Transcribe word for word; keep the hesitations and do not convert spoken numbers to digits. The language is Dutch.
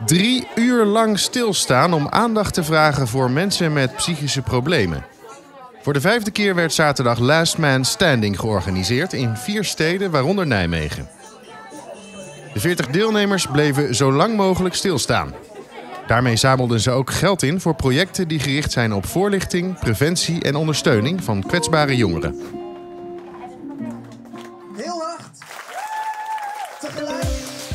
Drie uur lang stilstaan om aandacht te vragen voor mensen met psychische problemen. Voor de vijfde keer werd zaterdag Last Man Standing georganiseerd in vier steden, waaronder Nijmegen. De veertig deelnemers bleven zo lang mogelijk stilstaan. Daarmee zamelden ze ook geld in voor projecten die gericht zijn op voorlichting, preventie en ondersteuning van kwetsbare jongeren. Heel hard. Tegelijk.